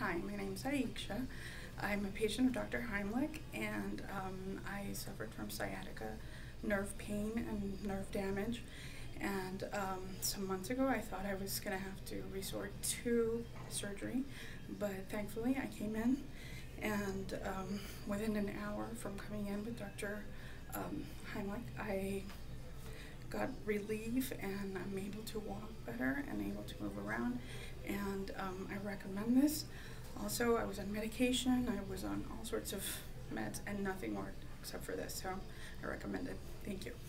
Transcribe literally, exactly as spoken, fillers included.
Hi, my name is Aisha. I'm a patient of Doctor Heimlich, and um, I suffered from sciatica, nerve pain, and nerve damage. And um, some months ago, I thought I was going to have to resort to surgery, but thankfully, I came in, and um, within an hour from coming in with Doctor Um, Heimlich, I got relief, and I'm able to walk better and able to move around, and um, I recommend this. Also, I was on medication, I was on all sorts of meds, and nothing worked except for this, so I recommend it. Thank you.